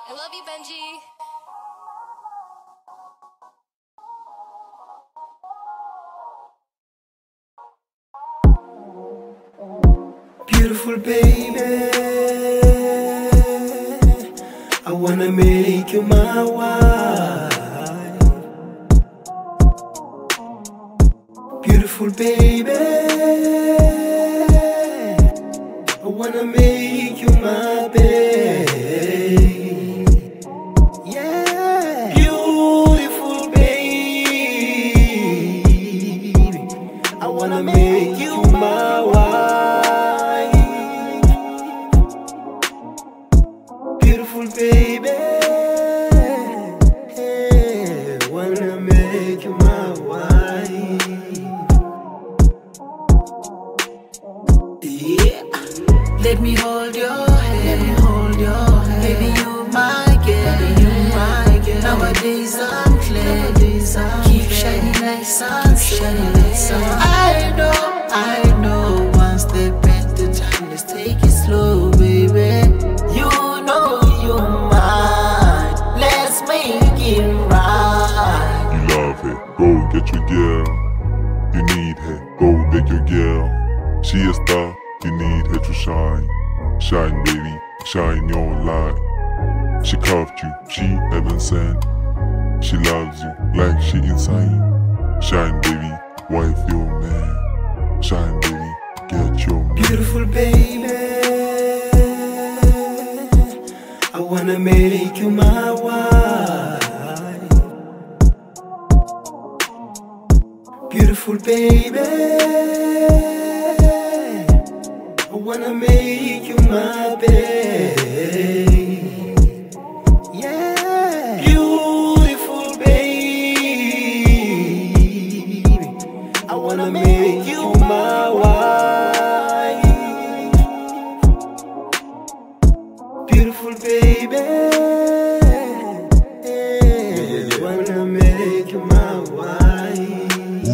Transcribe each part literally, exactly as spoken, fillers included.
I love you, Benji. Beautiful baby, I wanna make you my wife. Beautiful baby, I wanna make you my babe. Yeah, beautiful baby, I wanna make you my wife. Beautiful baby, hey, wanna make you my wife. Yeah. Let me hold your hand, let me hold your hand. Baby, you my girl, baby, you my girl. Nowadays I'm clear, nowadays I'm keep clear. Shining like sun, shining like sun. I know, I know. One step at a time, let's take it slow, baby. You know you mine, let's make it right. You love it, go get your girl. You need her, go get your girl. She a star, you need her to shine. Shine baby, shine your light. She carved you, she heaven sent. She loves you like she insane. Shine baby, wife your man. Shine baby, get your man. Beautiful baby, I wanna make you my wife. Beautiful baby, I wanna make you my babe. Yeah, beautiful baby, I wanna make you my wife. Beautiful baby, I wanna make you my wife.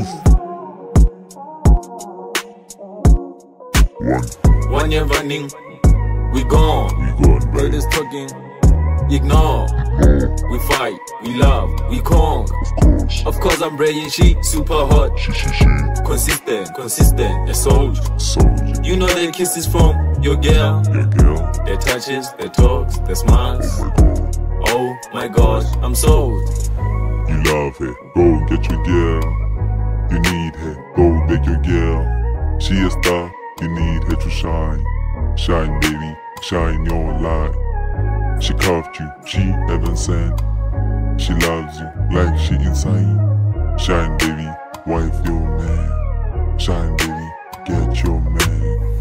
One, One year running, we gone. we gone baby. Haters talking, ignore. We fight, we love, we conk. Of course, Of course I'm praying she super hot. she, she, she, Consistent, consistent, a soldier. soldier. You know the kisses from your girl. Your girl, The touches, the talks, the smiles. oh my god. Oh my god, I'm sold. You love her, go get your girl. You need her, go get your girl. She a star, you need her to shine. Shine baby, shine your light. She carved you, she heaven sent. She loves you like she insane. Shine baby, wife your man. Shine baby, get your man.